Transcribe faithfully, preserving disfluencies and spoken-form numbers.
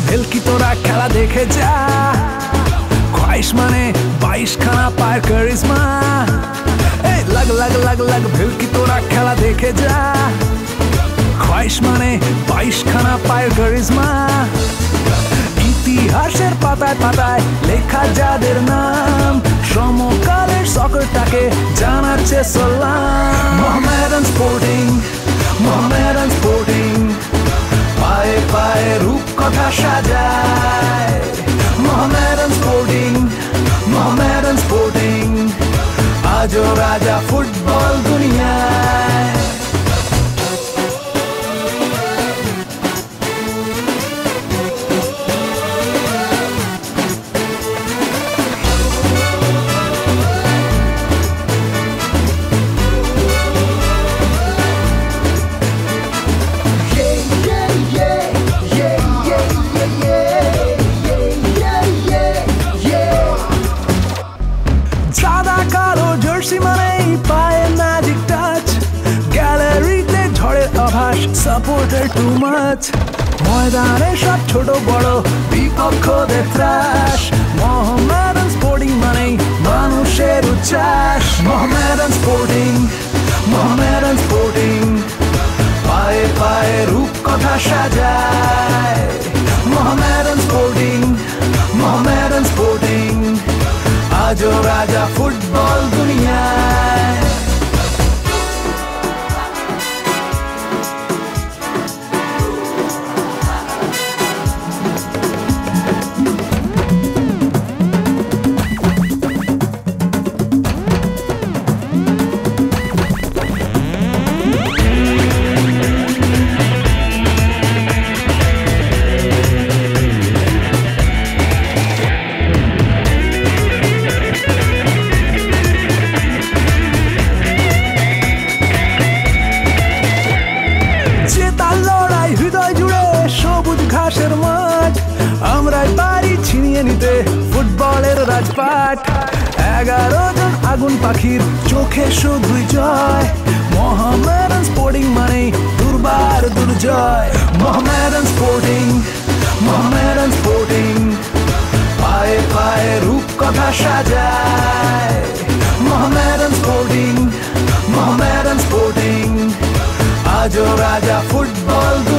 ভেলকি তোরা খেলা দেখে যা ख्वाहिश माने बाईस खाना पार करिश्मा এই লাগ লাগ লাগ লাগ ভেলকি তোরা খেলা দেখে যা ख्वाहिश माने बाईस खाना पार करिश्मा ইতিহাসের পাতায় পাতায় লেখা যাদের নাম সমকালের সকারটাকে জানাচ্ছে সালাম মোহামেডান স্পোর্টিং মোহামেডান স্পোর্টিং পায়ে পায়ে রূপকথা সাজায় মোহামেডান স্পোর্টিং মোহামেডান স্পোর্টিং আজও রাজা ফুটবল দুনিয়ায় সাপোর্টার টু মাচ ময়দানে সব ছোট বড় বিপক্ষদের ত্রাস মোহামেডান স্পোর্টিং মানে মানুষের উচ্ছ্বাস মোহামেডান স্পোর্টিং মোহামেডান স্পোর্টিং পায়ে পায়ে রূপকথা সাজায় মোহামেডান স্পোর্টিং মোহামেডান স্পোর্টিং আজও রাজা ফুটবল দুনিয়ায় ঘাসের মাঠ আমরাই পারি ছিনিয়ে নিতে ফুটবলের রাজপাট এগারো জন আগুন পাখির চোখে শুধুই জয় মোহামেডান স্পোর্টিং মানে দুর্বার দুর্জয় মোহামেডান স্পোর্টিং মোহামেডান স্পোর্টিং পায়ে পায়ে রূপকথা সাজায় মোহামেডান স্পোর্টিং মোহামেডান স্পোর্টিং আজও রাজা ফুটবল